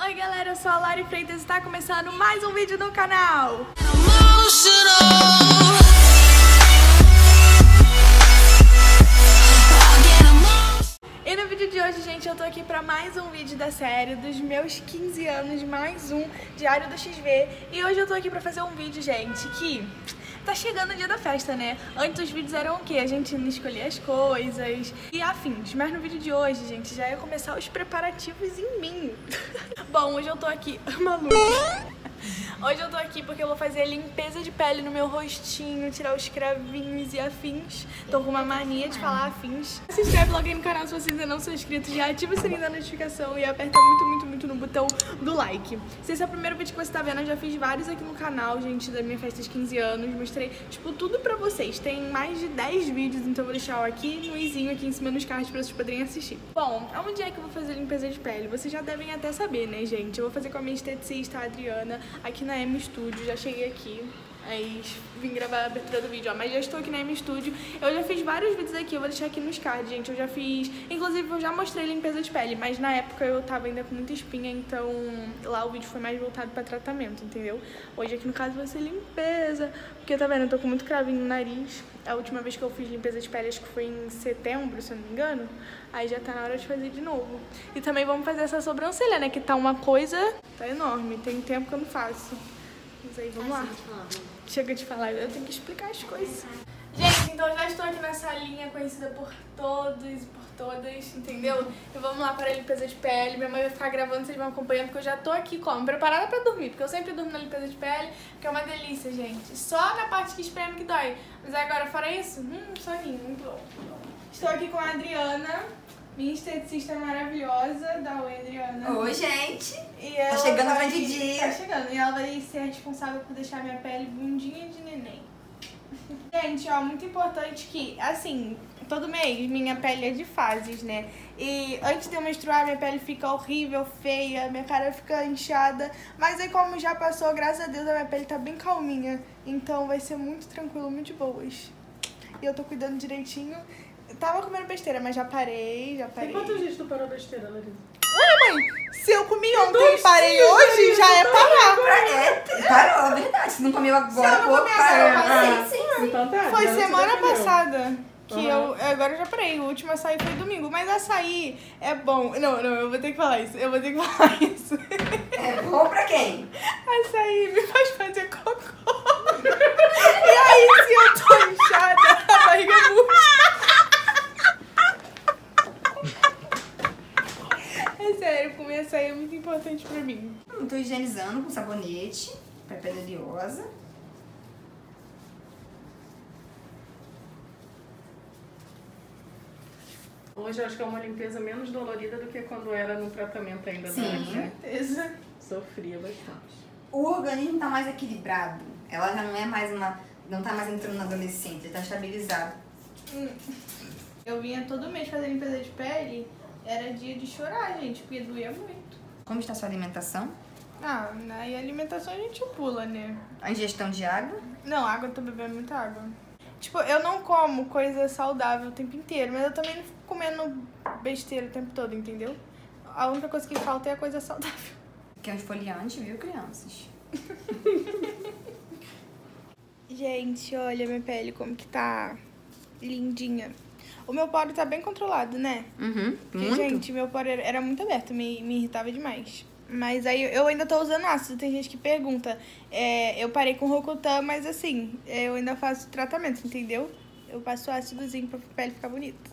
Oi galera, eu sou a Lari Freitas e está começando mais um vídeo no canal. E no vídeo de hoje, gente, eu tô aqui pra mais um vídeo da série dos meus 15 anos, mais um Diário do XV. E hoje eu tô aqui pra fazer um vídeo, gente, que tá chegando o dia da festa, né? Antes os vídeos eram o quê? A gente não escolhia as coisas e afins. Mas no vídeo de hoje, gente, já ia começar os preparativos em mim. Bom, hoje eu tô aqui... Maluca. Hoje eu tô aqui porque eu vou fazer limpeza de pele no meu rostinho, tirar os cravinhos e afins. Tô com uma mania de falar afins. Se inscreve logo aí no canal se você ainda não é inscrito, já ativa o sininho da notificação e aperta muito no botão do like. Se esse é o primeiro vídeo que você tá vendo, eu já fiz vários aqui no canal, gente, da minha festa de 15 anos. Mostrei, tipo, tudo pra vocês. Tem mais de 10 vídeos, então eu vou deixar aqui no izinho, aqui em cima nos cards pra vocês poderem assistir. Bom, aonde é que eu vou fazer limpeza de pele? Vocês já devem até saber, né, gente? Eu vou fazer com a minha esteticista, a Adriana, aqui na M Studio. Já cheguei aqui, aí vim gravar a abertura do vídeo, ó, mas já estou aqui na M Studio. Eu já fiz vários vídeos aqui, eu vou deixar aqui nos cards, gente. Eu já fiz, inclusive eu já mostrei limpeza de pele, mas na época eu tava ainda com muita espinha, então lá o vídeo foi mais voltado pra tratamento, entendeu? Hoje aqui no caso vai ser limpeza, porque tá vendo, eu tô com muito cravinho no nariz. A última vez que eu fiz limpeza de pele acho que foi em setembro, se eu não me engano. Aí já tá na hora de fazer de novo. E também vamos fazer essa sobrancelha, né, que tá uma coisa, tá enorme, tem tempo que eu não faço. Mas aí, vamos lá. Chega de falar, eu tenho que explicar as coisas. Gente, então eu já estou aqui na salinha conhecida por todos e por todas, entendeu? E vamos lá para a limpeza de pele. Minha mãe vai ficar gravando, vocês vão acompanhando, porque eu já tô aqui como? Preparada pra dormir, porque eu sempre durmo na limpeza de pele, que é uma delícia, gente. Só na parte que espreme que dói. Mas agora, fora isso, soninho, muito bom. Estou aqui com a Adriana, minha esteticista maravilhosa. Dá oi, Adriana. Oi, gente. E ela tá chegando o grande dia. Tá chegando. E ela vai ser responsável por deixar minha pele bundinha de neném. Gente, ó, muito importante que, assim, todo mês minha pele é de fases, né? E antes de eu menstruar, minha pele fica horrível, feia, minha cara fica inchada. Mas aí como já passou, graças a Deus, a minha pele tá bem calminha. Então vai ser muito tranquilo, muito de boas. E eu tô cuidando direitinho. Eu tava comendo besteira, mas já parei. E quantos dias tu parou besteira, Larissa? Ué, mãe, se eu comi ontem e parei hoje, já é parar. Parou, verdade. Se não comeu agora, parou. Sim. Então tá. Foi já semana você já passada que agora eu já parei. O último açaí foi domingo. Mas açaí é bom. Não, eu vou ter que falar isso. É bom pra quem? Açaí me faz fazer cocô. E aí, se eu tô inchada, a barriga murcha. É sério, comer açaí é muito importante pra mim. Tô higienizando com sabonete pra pele oleosa. Hoje eu acho que é uma limpeza menos dolorida do que quando era no tratamento ainda. Sim. Né? Certeza. Sofria bastante. O organismo tá mais equilibrado. Ela já não é mais não tá mais entrando na adolescência, tá estabilizado. Eu vinha todo mês fazer limpeza de pele. Era dia de chorar, gente, porque doía muito. Como está a sua alimentação? Ah, aí a alimentação a gente pula, né? A ingestão de água? Não, água eu tô bebendo muita água. Tipo, eu não como coisa saudável o tempo inteiro, mas eu também não fico comendo besteira o tempo todo, entendeu? A única coisa que falta é a coisa saudável. Que é um esfoliante, viu, crianças? Gente, olha minha pele como que tá lindinha. O meu poro tá bem controlado, né? Porque, Muito. gente, meu poro era muito aberto, me irritava demais. Mas aí eu ainda tô usando ácido, tem gente que pergunta. Eu parei com Rocutan, mas assim, eu ainda faço tratamento, entendeu? Eu passo ácidozinho pra pele ficar bonita.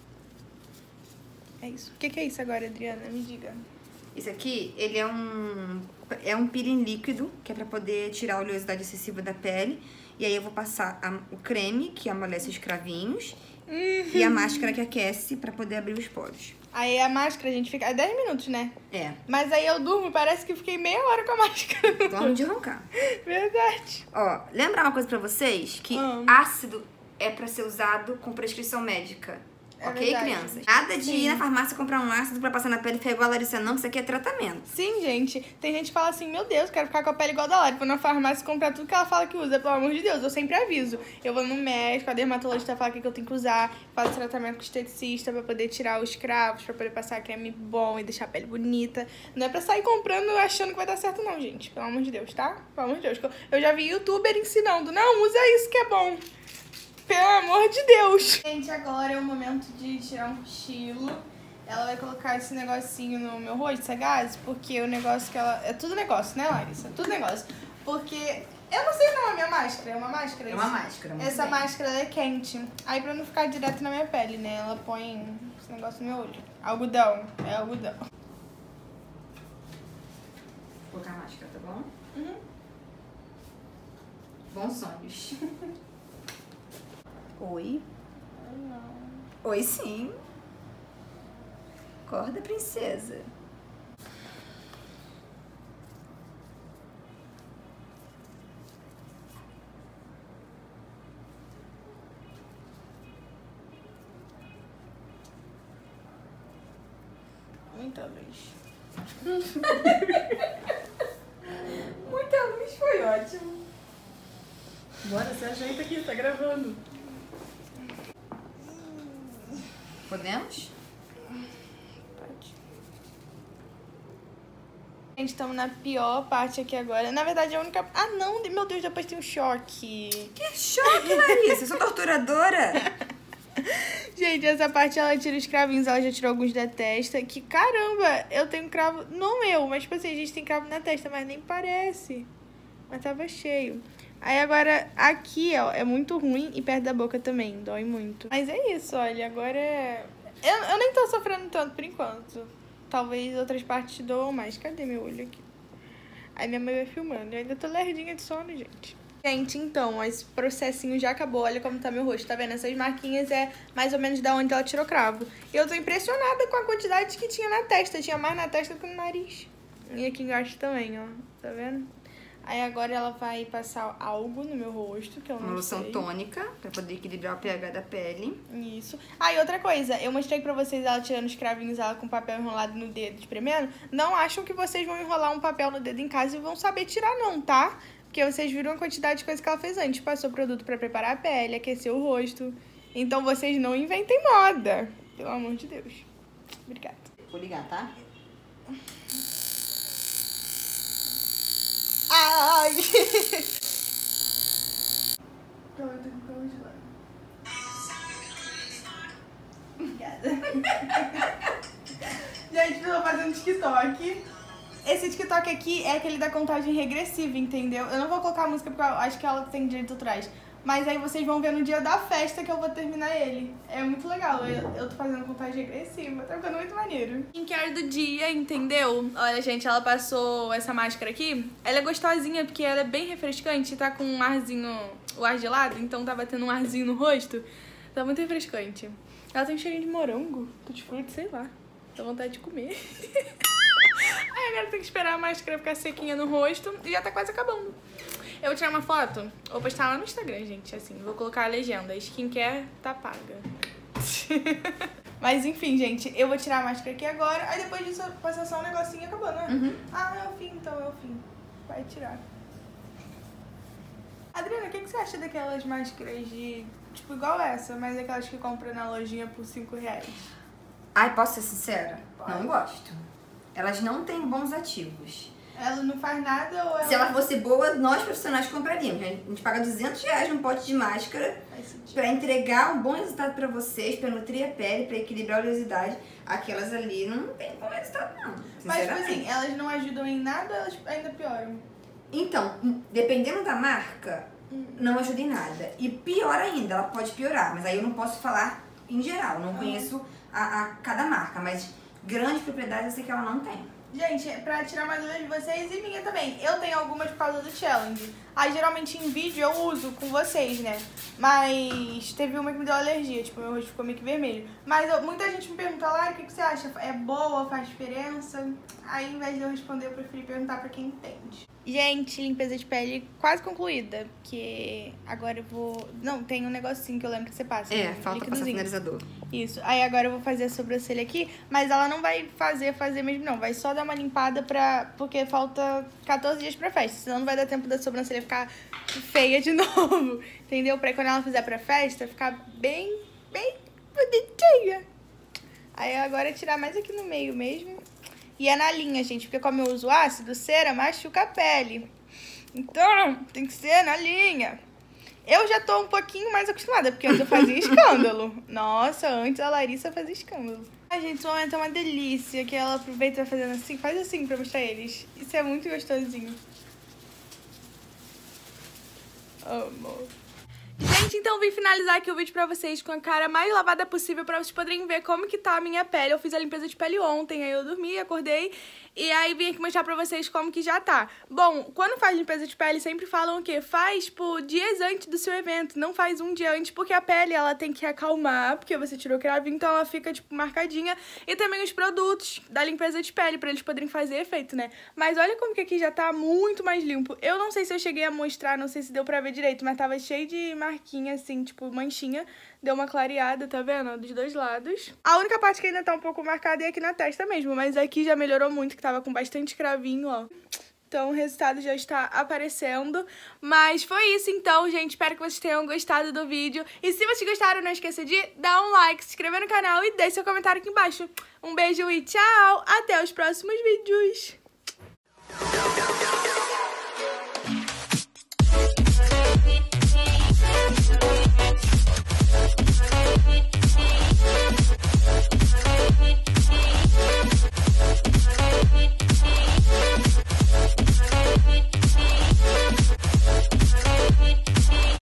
É isso. O que é isso agora, Adriana? Me diga. Isso aqui, ele é um peeling líquido, que é pra poder tirar a oleosidade excessiva da pele. E aí eu vou passar o creme, que amolece os cravinhos, e a máscara que aquece pra poder abrir os poros. Aí a máscara, a gente fica... É 10 minutos, né? É. Mas aí eu durmo e parece que fiquei meia hora com a máscara. Dorme de roncar. Verdade. Ó, lembrar uma coisa pra vocês? Que ácido é pra ser usado com prescrição médica. Ok, verdade. crianças? Nada de Sim. ir na farmácia comprar um ácido pra passar na pele e ficar igual a Larissa, não, que isso aqui é tratamento. Sim, gente. Tem gente que fala assim, meu Deus, quero ficar com a pele igual a da Lari. Vou na farmácia comprar tudo que ela fala que usa, pelo amor de Deus. Eu sempre aviso. Eu vou no médico, a dermatologista fala o que eu tenho que usar. Faço tratamento com esteticista pra poder tirar os cravos, pra poder passar creme bom e deixar a pele bonita. Não é pra sair comprando achando que vai dar certo não, gente. Pelo amor de Deus, tá? Pelo amor de Deus. Eu já vi youtuber ensinando. Não, usa isso que é bom. Pelo amor de Deus. Gente, agora é o momento de tirar um cochilo. Ela vai colocar esse negocinho no meu rosto, essa gás, porque o negócio que ela... É tudo negócio, né, Larissa? Tudo negócio. Porque... Eu não sei o nome, é máscara. É uma máscara? É uma máscara, muito Essa bem. máscara ela é quente. Aí pra não ficar direto na minha pele, né? Ela põe esse negócio no meu olho. Algodão. É algodão. Vou colocar a máscara, tá bom? Uhum. Bons sonhos. Oi. Oi, sim. Acorda, princesa. Muita luz. Muita luz, foi ótimo. Bora, se ajeita aqui, tá gravando. Podemos? Pode. Gente, estamos na pior parte aqui agora. Na verdade, a única... Ah, não! Meu Deus, depois tem um choque. Que choque, Larissa. Eu sou torturadora. Gente, essa parte ela tira os cravinhos, ela já tirou alguns da testa. Que caramba, eu tenho cravo, não eu, mas tipo assim, a gente tem cravo na testa, mas nem parece. Mas tava cheio. Aí agora, aqui, ó, é muito ruim e perto da boca também, dói muito. Mas é isso, olha, agora é... Eu nem tô sofrendo tanto por enquanto. Talvez outras partes doam mais. Cadê meu olho aqui? Aí minha mãe vai filmando. Eu ainda tô lerdinha de sono, gente. Gente, então, esse processinho já acabou. Olha como tá meu rosto, tá vendo? Essas marquinhas é mais ou menos da onde ela tirou cravo. E eu tô impressionada com a quantidade que tinha na testa. Tinha mais na testa que no nariz. E aqui embaixo também, ó. Tá vendo? Aí agora ela vai passar algo no meu rosto, que eu não Uma loção sei. tônica, pra poder equilibrar o pH da pele. Isso. Ah, e outra coisa, eu mostrei pra vocês ela tirando os cravinhos, ela com papel enrolado no dedo, espremendo. Não acham que vocês vão enrolar um papel no dedo em casa e vão saber tirar não, tá? Porque vocês viram a quantidade de coisa que ela fez antes. Passou produto pra preparar a pele, aquecer o rosto. Então vocês não inventem moda. Pelo amor de Deus. Obrigada. Vou ligar, tá? Ai! Calma, eu tô com calma de lado. Obrigada. Gente, eu tô fazendo TikTok. Esse TikTok aqui é aquele da contagem regressiva, entendeu? Eu não vou colocar a música porque eu acho que ela tem direito atrás. Mas aí vocês vão ver no dia da festa que eu vou terminar ele. É muito legal, eu tô fazendo contagem regressiva, tá ficando muito maneiro. Skincare do dia, entendeu? Olha, gente, ela passou essa máscara aqui. Ela é gostosinha porque ela é bem refrescante, tá com um arzinho, o ar gelado, então tá batendo um arzinho no rosto. Tá muito refrescante. Ela tem um cheirinho de morango, tutti-frutti, sei lá. Dá vontade de comer. Aí agora tem que esperar a máscara ficar sequinha no rosto e já tá quase acabando. Eu vou tirar uma foto, vou postar lá no Instagram, gente, assim, vou colocar a legenda, skincare tá paga. Mas enfim, gente, eu vou tirar a máscara aqui agora, aí depois disso passar só um negocinho e acabou, né? Uhum. Ah, é o fim, então é o fim. Vai tirar. Adriana, o que você acha daquelas máscaras de, tipo, igual essa, mas aquelas que compra na lojinha por R$5? Ai, posso ser sincera? Pode. Não gosto. Elas não têm bons ativos. Ela não faz nada ou ela... Se ela fosse boa, nós profissionais compraríamos. A gente paga R$200 num pote de máscara Faz sentido. pra entregar um bom resultado pra vocês, pra nutrir a pele, pra equilibrar a oleosidade. Aquelas ali não tem bom resultado, não. Mas, tipo Sinceramente. assim, elas não ajudam em nada, elas ainda pioram. Então, dependendo da marca, não ajuda em nada. E pior ainda, ela pode piorar. Mas aí eu não posso falar em geral. Não conheço a cada marca. Mas grandes propriedades eu sei que ela não tem. Gente, pra tirar mais dúvidas de vocês e minha também. Eu tenho algumas por causa do challenge. Aí, geralmente, em vídeo eu uso com vocês, né? Mas teve uma que me deu alergia. Tipo, meu rosto ficou meio que vermelho. Mas muita gente me pergunta, Lari, o que você acha? É boa? Faz diferença? Aí, ao invés de eu responder, eu preferi perguntar pra quem entende. Gente, limpeza de pele quase concluída. Porque agora eu vou... Não, tem um negocinho que eu lembro que você passa. É, né? falta passar finalizador. Isso. Aí agora eu vou fazer a sobrancelha aqui. Mas ela não vai fazer mesmo, não. Vai só dar uma limpada porque falta 14 dias pra festa. Senão não vai dar tempo da sobrancelha ficar feia de novo. Entendeu? Pra quando ela fizer pra festa, ficar bem bonitinha. Aí agora é tirar mais aqui no meio mesmo. E é na linha, gente, porque como eu uso ácido, cera machuca a pele. Então, tem que ser na linha. Eu já tô um pouquinho mais acostumada, porque antes eu fazia escândalo. Nossa, antes a Larissa fazia escândalo. Ai, gente, esse momento é uma delícia, que ela aproveita e vai fazendo assim. Faz assim pra mostrar eles. Isso é muito gostosinho. Amor. Gente, então vim finalizar aqui o vídeo pra vocês com a cara mais lavada possível pra vocês poderem ver como que tá a minha pele. Eu fiz a limpeza de pele ontem, aí eu dormi, acordei e aí vim aqui mostrar pra vocês como que já tá. Bom, quando faz limpeza de pele sempre falam o quê? Faz, tipo, dias antes do seu evento, não faz um dia antes, porque a pele, ela tem que acalmar, porque você tirou o cravinho, então ela fica, tipo, marcadinha. E também os produtos da limpeza de pele, pra eles poderem fazer efeito, né? Mas olha como que aqui já tá muito mais limpo. Eu não sei se eu cheguei a mostrar, não sei se deu pra ver direito, mas tava cheio de marquinha, assim, tipo, manchinha. Deu uma clareada, tá vendo? Dos dois lados. A única parte que ainda tá um pouco marcada é aqui na testa mesmo, mas aqui já melhorou muito, que tava com bastante cravinho, ó. Então o resultado já está aparecendo. Mas foi isso então, gente. Espero que vocês tenham gostado do vídeo. E se vocês gostaram, não esqueça de dar um like, se inscrever no canal e deixe seu comentário aqui embaixo. Um beijo e tchau! Até os próximos vídeos!